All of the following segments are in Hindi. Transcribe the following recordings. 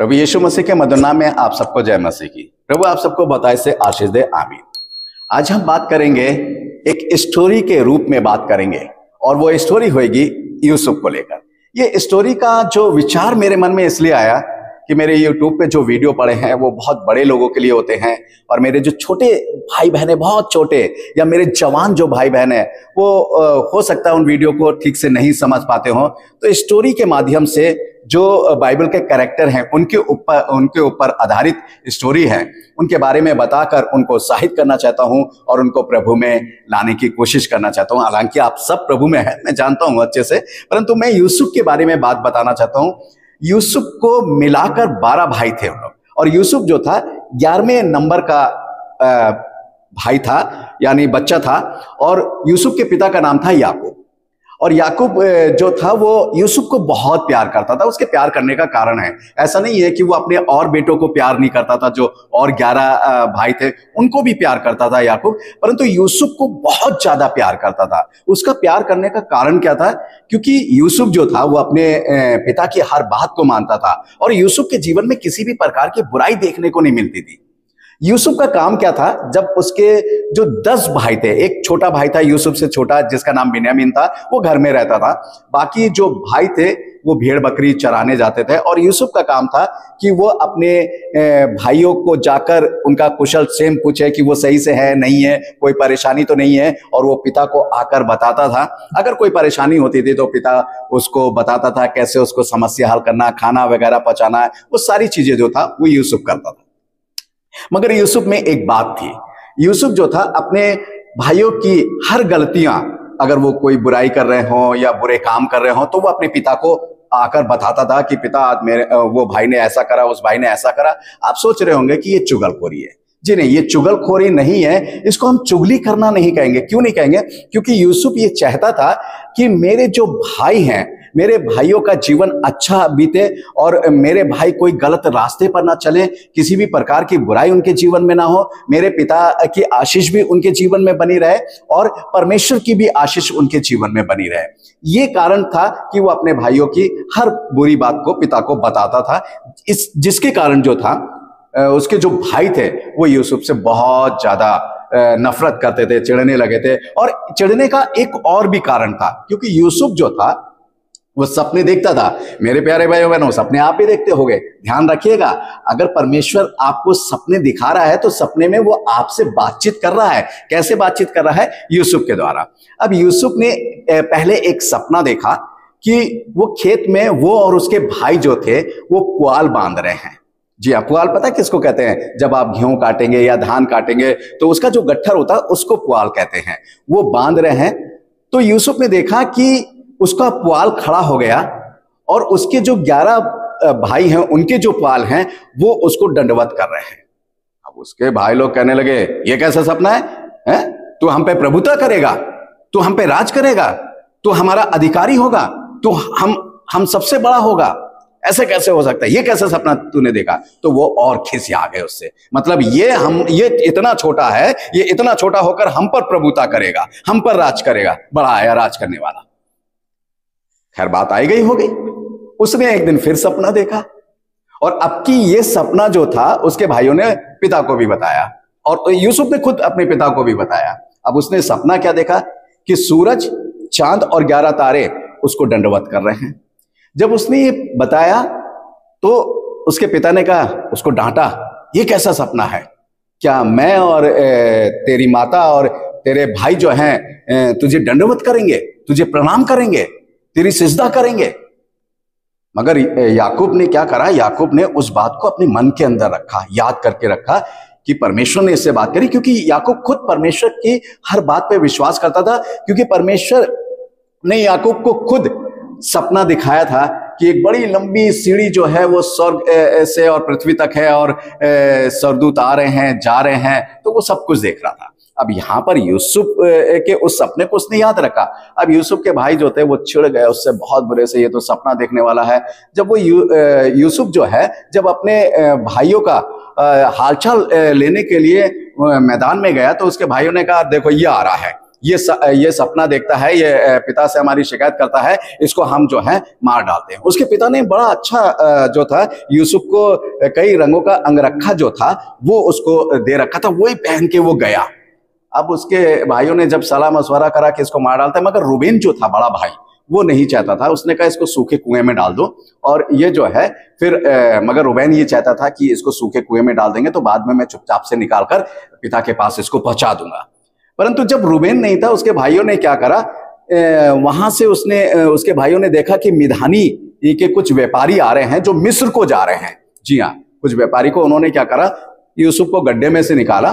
प्रभु यीशु मसीह के मधुर नाम में आप सबको जय मसीह की। प्रभु आप सबको बताए से आशीष दे, आमीन। आज हम बात करेंगे, एक स्टोरी के रूप में बात करेंगे, और वो स्टोरी होगी यूसुफ को लेकर। ये स्टोरी का जो विचार मेरे मन में इसलिए आया कि मेरे यूट्यूब पे जो वीडियो पड़े हैं वो बहुत बड़े लोगों के लिए होते हैं, और मेरे जो छोटे भाई बहन है, बहुत छोटे, या मेरे जवान जो भाई बहन है, वो हो सकता है उन वीडियो को ठीक से नहीं समझ पाते हो। तो स्टोरी के माध्यम से जो बाइबल के कैरेक्टर हैं उनके ऊपर आधारित स्टोरी है, उनके बारे में बताकर उनको उत्साहित करना चाहता हूं और उनको प्रभु में लाने की कोशिश करना चाहता हूं। हालांकि आप सब प्रभु में हैं, मैं जानता हूं अच्छे से, परंतु मैं यूसुफ के बारे में बात बताना चाहता हूं। यूसुफ को मिलाकर 12 भाई थे उन लोग, और यूसुफ जो था 11वें नंबर का भाई था, यानी बच्चा था। और यूसुफ के पिता का नाम था याकूब, और याकूब जो था वो यूसुफ को बहुत प्यार करता था। उसके प्यार करने का कारण है, ऐसा नहीं है कि वो अपने और बेटों को प्यार नहीं करता था, जो और 11 भाई थे उनको भी प्यार करता था याकूब, परंतु यूसुफ को बहुत ज्यादा प्यार करता था। उसका प्यार करने का कारण क्या था? क्योंकि यूसुफ जो था वो अपने पिता की हर बात को मानता था, और यूसुफ के जीवन में किसी भी प्रकार की बुराई देखने को नहीं मिलती थी। यूसुफ का काम क्या था? जब उसके जो 10 भाई थे, एक छोटा भाई था यूसुफ से छोटा जिसका नाम बिन्यामीन था, वो घर में रहता था। बाकी जो भाई थे वो भेड़ बकरी चराने जाते थे, और यूसुफ का काम था कि वो अपने भाइयों को जाकर उनका कुशल क्षेम पूछे कि वो सही से है, नहीं है, कोई परेशानी तो नहीं है, और वो पिता को आकर बताता था। अगर कोई परेशानी होती थी तो पिता उसको बताता था कैसे उसको समस्या हल करना, खाना वगैरह पचाना, वो सारी चीजें जो था वो यूसुफ करता था। मगर यूसुफ में एक बात थी, यूसुफ जो था अपने भाइयों की हर गलतियां, अगर वो कोई बुराई कर रहे हो या बुरे काम कर रहे हो, तो वो अपने पिता को आकर बताता था कि पिता आज मेरे वो भाई ने ऐसा करा, उस भाई ने ऐसा करा। आप सोच रहे होंगे कि ये चुगलखोरी है। जी नहीं, ये चुगलखोरी नहीं है, इसको हम चुगली करना नहीं कहेंगे। क्यों नहीं कहेंगे? क्योंकि यूसुफ ये चाहता था कि मेरे जो भाई हैं, मेरे भाइयों का जीवन अच्छा बीते, और मेरे भाई कोई गलत रास्ते पर ना चले, किसी भी प्रकार की बुराई उनके जीवन में ना हो, मेरे पिता की आशीष भी उनके जीवन में बनी रहे, और परमेश्वर की भी आशीष उनके जीवन में बनी रहे। ये कारण था कि वो अपने भाइयों की हर बुरी बात को पिता को बताता था। जिसके कारण जो था, उसके जो भाई थे वो यूसुफ से बहुत ज्यादा नफरत करते थे, चिढ़ने लगे थे। और चिढ़ने का एक और भी कारण था, क्योंकि यूसुफ जो था वो सपने देखता था। मेरे प्यारे भाइयों बहनों, सपने आप भी देखते होंगे। ध्यान रखिएगा, अगर परमेश्वर आपको सपने दिखा रहा है तो सपने में वो आपसे बातचीत कर रहा है। कैसे बातचीत कर रहा है? यूसुफ के द्वारा। अब यूसुफ ने पहले एक सपना देखा कि वो खेत में वो और उसके भाई जो थे वो पुआल बांध रहे हैं। जी हाँ, पुआल पता है किसको कहते हैं? जब आप गेहूं काटेंगे या धान काटेंगे तो उसका जो गट्ठर होता है उसको पुआल कहते हैं। वो बांध रहे हैं। तो यूसुफ ने देखा कि उसका पुआल खड़ा हो गया, और उसके जो 11 भाई हैं उनके जो पुआल हैं वो उसको दंडवत कर रहे हैं। अब उसके भाई लोग कहने लगे, ये कैसा सपना है? तू हम पे प्रभुता करेगा, तू हम पे राज करेगा, तू हमारा अधिकारी होगा, तू हम सबसे बड़ा होगा, ऐसे कैसे हो सकता है? ये कैसा सपना तूने देखा? तो वो और खिसिया गए उससे। मतलब ये इतना छोटा है, ये इतना छोटा होकर हम पर प्रभुता करेगा, हम पर राज करेगा, बड़ा आया राज करने वाला। खैर, बात आई गई हो गई। उसने एक दिन फिर सपना देखा, और अब की ये सपना जो था उसके भाइयों ने पिता को भी बताया, और यूसुफ ने खुद अपने पिता को भी बताया। अब उसने सपना क्या देखा कि सूरज, चांद और 11 तारे उसको दंडवत कर रहे हैं। जब उसने ये बताया तो उसके पिता ने कहा, उसको डांटा, ये कैसा सपना है? क्या मैं और तेरी माता और तेरे भाई जो हैं तुझे दंडवत करेंगे, तुझे प्रणाम करेंगे, तेरी सिजदा करेंगे? मगर याकूब ने क्या करा? याकूब ने उस बात को अपने मन के अंदर रखा, याद करके रखा कि परमेश्वर ने इससे बात करी। क्योंकि याकूब खुद परमेश्वर की हर बात पे विश्वास करता था, क्योंकि परमेश्वर ने याकूब को खुद सपना दिखाया था कि एक बड़ी लंबी सीढ़ी जो है वो स्वर्ग से और पृथ्वी तक है, और स्वर्गदूत आ रहे हैं, जा रहे हैं, तो वो सब कुछ देख रहा था। अब यहां पर यूसुफ के उस सपने को उसने याद रखा। अब यूसुफ के भाई जो थे वो चिढ़ गए उससे बहुत बुरे से, ये तो सपना देखने वाला है। जब वो यूसुफ जो है, जब अपने भाइयों का हालचाल लेने के लिए मैदान में गया, तो उसके भाइयों ने कहा, देखो ये आ रहा है, ये सपना देखता है, ये पिता से हमारी शिकायत करता है, इसको हम जो है मार डालते हैं। उसके पिता ने बड़ा अच्छा जो था यूसुफ को कई रंगों का अंगरखा जो था वो उसको दे रखा था, वही पहन के वो गया। अब उसके भाइयों ने जब सलाह मशवरा करा कि इसको मार डालते हैं, मगर रूबेन जो था बड़ा भाई वो नहीं चाहता था। उसने कहा इसको सूखे कुएं में डाल दो, और ये जो है फिर मगर रूबेन ये चाहता था कि इसको सूखे कुएं में डाल देंगे तो बाद में मैं चुपचाप से निकालकर पिता के पास इसको पहुंचा दूंगा। परंतु जब रूबेन नहीं था, उसके भाइयों ने क्या करा, वहां से उसके भाइयों ने देखा कि मिधानी के कुछ व्यापारी आ रहे हैं जो मिस्र को जा रहे हैं। जी हाँ, कुछ व्यापारी को उन्होंने क्या करा, यूसुफ को गड्ढे में से निकाला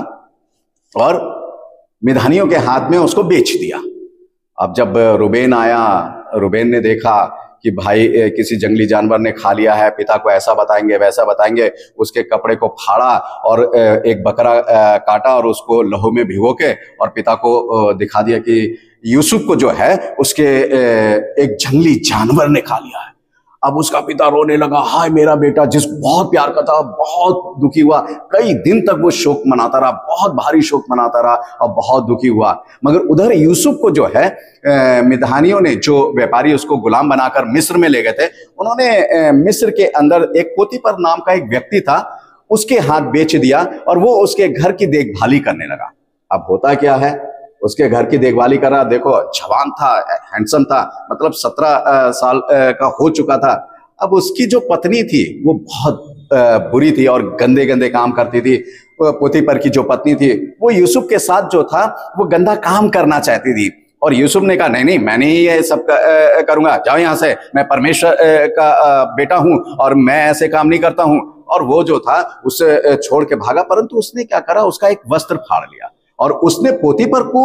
और मिधानियों के हाथ में उसको बेच दिया। अब जब रूबेन आया, रूबेन ने देखा कि भाई किसी जंगली जानवर ने खा लिया है, पिता को ऐसा बताएंगे वैसा बताएंगे। उसके कपड़े को फाड़ा और एक बकरा काटा और उसको लहू में भिगो के और पिता को दिखा दिया कि यूसुफ को जो है उसके एक जंगली जानवर ने खा लिया है। अब उसका पिता रोने लगा, हाय मेरा बेटा, जिस बहुत प्यार करता, बहुत दुखी हुआ। कई दिन तक वो शोक मनाता रहा, बहुत भारी शोक मनाता रहा और बहुत दुखी हुआ। मगर उधर यूसुफ को जो है मिधानियों ने, जो व्यापारी उसको गुलाम बनाकर मिस्र में ले गए थे, उन्होंने मिस्र के अंदर एक पोतीफर नाम का एक व्यक्ति था, उसके हाथ बेच दिया और वो उसके घर की देखभाली करने लगा। अब होता क्या है, उसके घर की देखभाली कर रहा, देखो जवान था, हैंडसम था, मतलब 17 साल का हो चुका था। अब उसकी जो पत्नी थी वो बहुत बुरी थी और गंदे गंदे काम करती थी। पोतीफर की जो पत्नी थी वो यूसुफ के साथ जो था वो गंदा काम करना चाहती थी। और यूसुफ ने कहा नहीं नहीं, मैं नहीं ये सब करूंगा, जाओ यहाँ से, मैं परमेश्वर का बेटा हूं और मैं ऐसे काम नहीं करता हूं। और वो जो था उसे छोड़ के भागा। परंतु उसने क्या करा, उसका एक वस्त्र फाड़ लिया और उसने पोतीफर को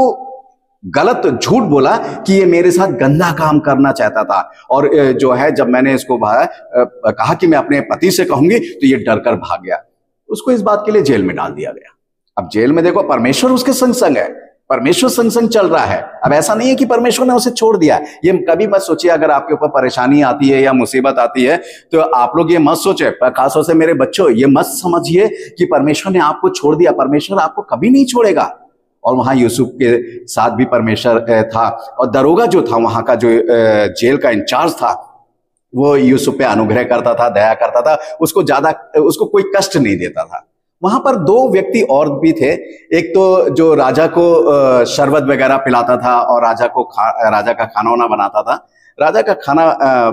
गलत झूठ बोला कि ये मेरे साथ गंदा काम करना चाहता था। और जो है जब मैंने इसको कहा कि मैं अपने पति से कहूंगी तो ये डर कर भाग गया। उसको इस बात के लिए जेल में डाल दिया गया। अब जेल में देखो परमेश्वर उसके संग संग है, परमेश्वर संग संग चल रहा है। अब ऐसा नहीं है कि परमेश्वर ने उसे छोड़ दिया। ये कभी मत सोचिए, अगर आपके ऊपर परेशानी आती है या मुसीबत आती है तो आप लोग ये मत सोचे, खासतौर से मेरे बच्चों, ये मत समझिए कि परमेश्वर ने आपको छोड़ दिया। परमेश्वर आपको कभी नहीं छोड़ेगा। और वहां यूसुफ के साथ भी परमेश्वर था। और दरोगा जो था वहां का, जो जेल का इंचार्ज था, वो यूसुफ पे अनुग्रह करता था, दया करता था, उसको कोई कष्ट नहीं देता था। वहां पर दो व्यक्ति और भी थे। एक तो जो राजा को शरबत वगैरह पिलाता था और राजा का खाना वाना बनाता था, राजा का खाना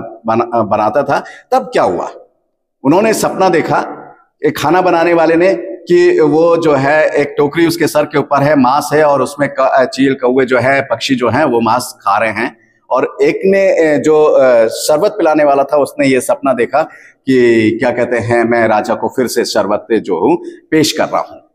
बनाता था। तब क्या हुआ, उन्होंने सपना देखा, एक खाना बनाने वाले ने, कि वो जो है एक टोकरी उसके सर के ऊपर है, मांस है और उसमें चील कौवे जो है, पक्षी जो है वो मांस खा रहे हैं। और एक ने जो शरबत पिलाने वाला था, उसने ये सपना देखा कि क्या कहते हैं, मैं राजा को फिर से शरबत जो हूं पेश कर रहा हूं।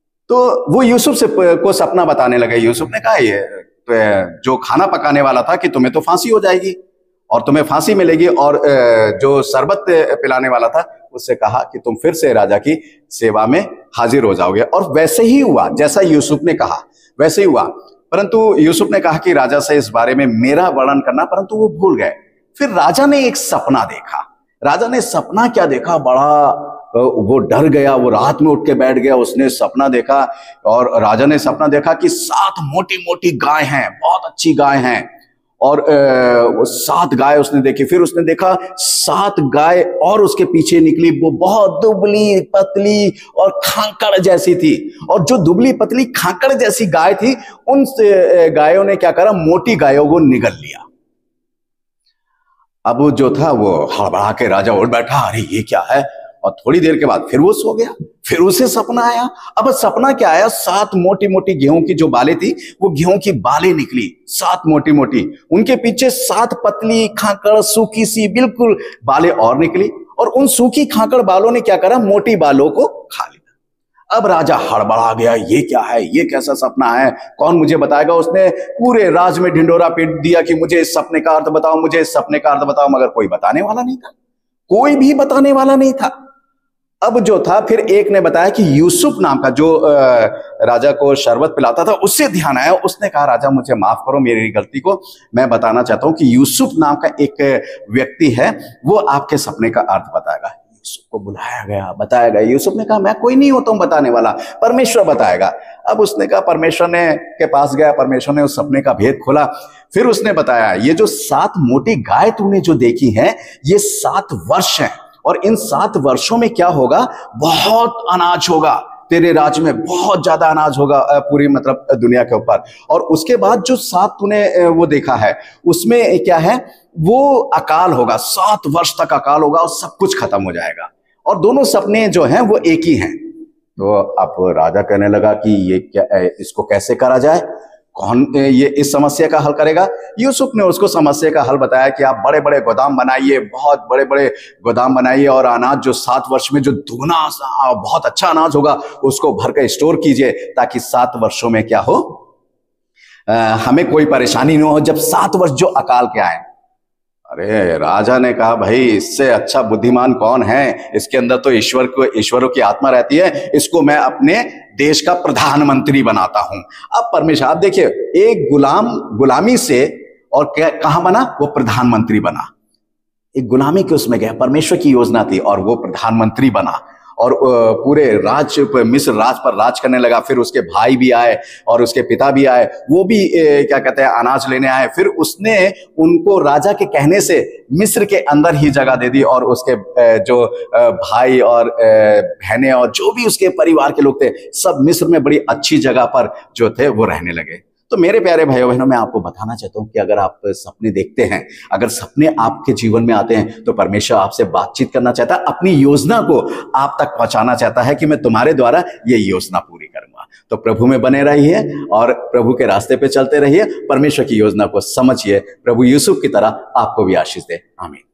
तो वो यूसुफ से को सपना बताने लगे। यूसुफ ने कहा ये तो जो खाना पकाने वाला था कि तुम्हें तो फांसी हो जाएगी और तुम्हें फांसी मिलेगी। और जो शरबत पिलाने वाला था उससे कहा कि तुम फिर से राजा की सेवा में हाजिर हो जाओगे। और वैसे ही हुआ, जैसा यूसुफ ने कहा वैसे ही हुआ। परंतु यूसुफ ने कहा कि राजा से इस बारे में मेरा वर्णन करना, परंतु वो भूल गए। फिर राजा ने एक सपना देखा। राजा ने सपना क्या देखा, बड़ा वो डर गया, वो रात में उठ के बैठ गया। उसने सपना देखा और राजा ने सपना देखा कि 7 मोटी मोटी गाय हैं, बहुत अच्छी गाय हैं। और वो 7 गाय उसने देखी। फिर उसने देखा 7 गाय और उसके पीछे निकली, वो बहुत दुबली पतली और खांकड़ जैसी थी। और जो दुबली पतली खांकड़ जैसी गाय थी, उन गायों ने क्या करा, मोटी गायों को निगल लिया। अब वो जो था वो हड़बड़ा के राजा उठ बैठा, अरे ये क्या है। और थोड़ी देर के बाद फिर वो सो गया। फिर उसे सपना आया। अब सपना क्या आया, 7 मोटी मोटी गेहूं की जो बालें थी, वो गेहूं की बालें निकली 7 मोटी मोटी। उनके पीछे 7 पतली खाकड़ सूखी सी बिल्कुल बालें और निकली। और उन सूखी खाकड़ बालों ने क्या करा, मोटी बालों को खा लिया। अब राजा हड़बड़ा गया, ये क्या है, ये कैसा सपना है, कौन मुझे बताएगा। उसने पूरे राज में ढिंडोरा पीट दिया कि मुझे इस सपने का अर्थ बताओ, मुझे इस सपने का अर्थ बताओ। मगर कोई बताने वाला नहीं था, कोई भी बताने वाला नहीं था। अब जो था, फिर एक ने बताया कि यूसुफ नाम का जो राजा को शरबत पिलाता था, उससे ध्यान आया। उसने कहा, राजा मुझे माफ करो मेरी गलती को, मैं बताना चाहता हूं कि यूसुफ नाम का एक व्यक्ति है, वो आपके सपने का अर्थ बताएगा। यूसुफ को बुलाया गया, बताया गया। यूसुफ ने कहा मैं कोई नहीं होता हूं बताने वाला, परमेश्वर बताएगा। अब उसने कहा, परमेश्वर ने के पास गया, परमेश्वर ने उस सपने का भेद खोला। फिर उसने बताया, ये जो 7 मोटी गाय तूने जो देखी है, ये 7 वर्ष हैं, और इन 7 वर्षों में क्या होगा, बहुत अनाज होगा तेरे राज्य में, बहुत ज्यादा अनाज होगा पूरी मतलब दुनिया के ऊपर। और उसके बाद जो 7 तूने वो देखा है, उसमें क्या है, वो अकाल होगा, 7 वर्ष तक अकाल होगा और सब कुछ खत्म हो जाएगा। और दोनों सपने जो हैं वो एक ही हैं। तो अब राजा कहने लगा कि ये क्या, इसको कैसे करा जाए, कौन ये इस समस्या का हल करेगा। यूसुफ ने उसको समस्या का हल बताया कि आप बड़े बड़े गोदाम बनाइए, बहुत बड़े बड़े गोदाम बनाइए, और अनाज जो 7 वर्ष में जो दुगना बहुत अच्छा अनाज होगा उसको भर कर स्टोर कीजिए, ताकि 7 वर्षों में क्या हो, हमें कोई परेशानी न हो जब 7 वर्ष जो अकाल के आए। अरे राजा ने कहा, भाई इससे अच्छा बुद्धिमान कौन है, इसके अंदर तो ईश्वरों की आत्मा रहती है, इसको मैं अपने देश का प्रधानमंत्री बनाता हूं। अब परमेश्वर, आप देखिए, एक गुलामी से और कहां बना, वो प्रधानमंत्री बना। एक गुलामी के उसमें गया, परमेश्वर की योजना थी, और वो प्रधानमंत्री बना, और पूरे राज्य पर, मिस्र राज पर राज करने लगा। फिर उसके भाई भी आए और उसके पिता भी आए, वो भी क्या कहते हैं, अनाज लेने आए। फिर उसने उनको राजा के कहने से मिस्र के अंदर ही जगह दे दी, और उसके जो भाई और बहनें और जो भी उसके परिवार के लोग थे, सब मिस्र में बड़ी अच्छी जगह पर जो थे वो रहने लगे। तो मेरे प्यारे भाइयों बहनों, मैं आपको बताना चाहता हूं कि अगर आप सपने देखते हैं, अगर सपने आपके जीवन में आते हैं, तो परमेश्वर आपसे बातचीत करना चाहता है, अपनी योजना को आप तक पहुंचाना चाहता है कि मैं तुम्हारे द्वारा ये योजना पूरी करूंगा। तो प्रभु में बने रहिए और प्रभु के रास्ते पे चलते रहिए, परमेश्वर की योजना को समझिए। प्रभु यूसुफ की तरह आपको भी आशीष दे। आमीन।